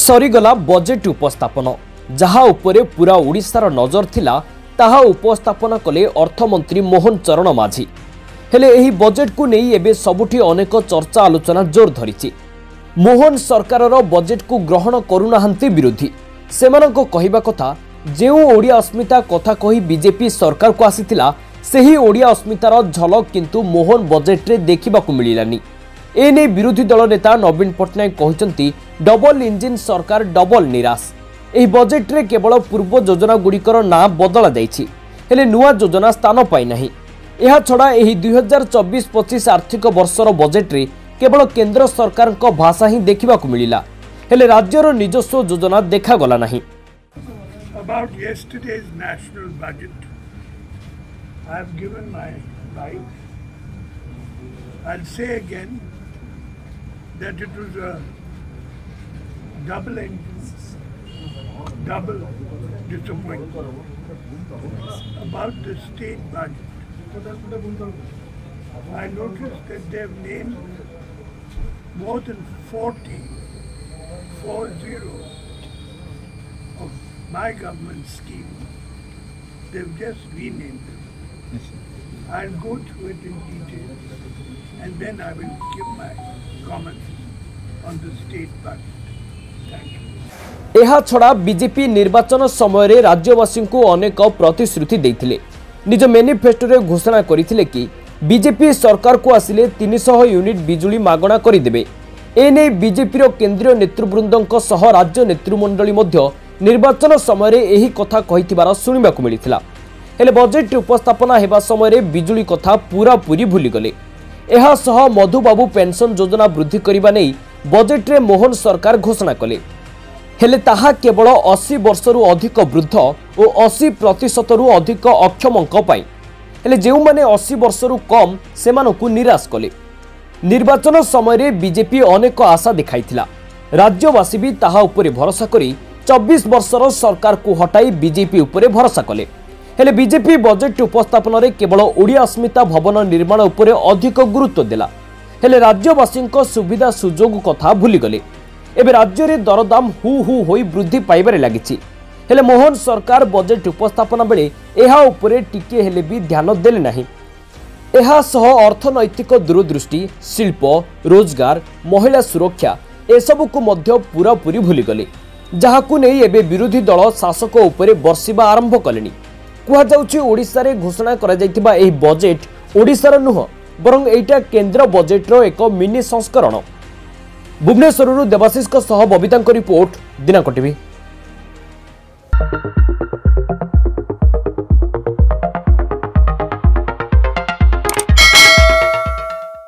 सरीगला budget उपस्थापन जहा उपरे पूरा ओडिशार नजर थिला ताहा उपस्थापन कले अर्थमंत्री मोहन चरण माझी। हेले एही बजेट को नहीं एबे सबुठी अनेक चर्चा आलोचना जोर धरिछि। मोहन सरकारर बजेट को ग्रहण करुनाहांती विरोधी सेमानक कहिबा कथा जेउ ओडिया अस्मिता कथा कही बीजेपी सरकार को आसीथिला सेही ओडिया अस्मितार झलक किंतु मोहन बजेट रे देखिबाकू मिलिलानी। एने विरोधी दल नेता नवीन पट्टनायक कहते डबल इंजिन सरकार डबल निराश। एही बजेट रे केवल पूर्व योजना गुड़िकर ना बदला जाइछि हेले नुआ योजना स्थान पाई नाही। एहा छड़ा एही 2024-25 आर्थिक वर्षर बजेट रे केवल केंद्र सरकार को भाषा ही देखिबाकू मिलिला हेले राज्यर निजस्व योजना देखा गला नाही। About yesterday's national budget, I have given my life. I'll say again that it was a double disappointment. About the state budget, I noticed that they have named more than 40 of my government schemes. They've just renamed them. I'll go through it in detail and then I will give my comments on the state budget. Thank you. एहा छड़ा BJP निर्वाचन समय रे राज्यवासी को अनेक प्रतिश्रुति देइथिले। निज manifesto रे घोषणा करिथिले कि बीजेपी सरकार को आसिले 300 यूनिट बिजुली मागणा करिदेबे। एने बीजेपी रो केंद्रीय नेतृवृंदक सह राज्य नेतृमंडली मध्य निर्वाचन समय रे एही कथा कहिथिबार सुनिबाकू मिलिथिला। हेले बजेट उपस्थापना हेबा समय रे बिजुली कथा पूरा पूरी भूली गले। एहा सह मधुबाबू पेंशन योजना वृद्धि करिबा नै बजेट रे मोहन सरकार घोषणा कले। हेले ताहा केवल 80 वर्षरु अधिक वृद्ध और 80% रु अधिक अक्षमक पाई। हेले जेउ माने 80 वर्षरु कम सेमानकु निराश कले। निर्वाचन समय रे बीजेपी अनेक आशा दिखाइथिला। राज्यवासी भी ताहा उपरे भरोसा करी 24 वर्षर सरकार को हटाई बीजेपी उपरे भरोसा कले। हेले बीजेपी बजेट उपस्थापन रे केवल ओडिया अस्मिता भवन निर्माण उपरे अधिक गुरुत्व देला। हेले राज्यवासी सुविधा सुजोग कथा भूली गले। एबे राज्य रे दरदाम हु होई वृद्धि पाइबारे लागिछि। हेले मोहन सरकार बजेट उपस्थापन बेले एहा उपरे टिके हेले भी ध्यान देले नाही। एहा सह अर्थनैतिक दूरदृष्टि शिल्प रोजगार महिला सुरक्षा एसबु को मध्य पूरा पूरी भूली गले। जहाकू नहीं एबे विरोधी दल शासक उपरे बर्षिबा आरंभ कलेनी। कुहा जाउछि ओडिसा रे घोषणा करा जाइतिबा एही बजेट ओडिसार नुह बरं एटा केंद्र बजेट रो एक मिनी संस्करण। भुवनेश्वरରୁ ଦେବାଶିଷଙ୍କ ସହ ବବିତାଙ୍କ रिपोर्ट दिनाक टीवी।